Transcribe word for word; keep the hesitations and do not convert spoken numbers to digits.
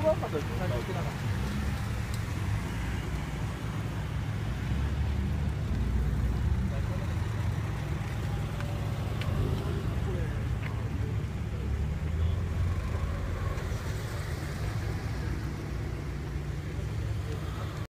怖かったです、最初行ってなかった。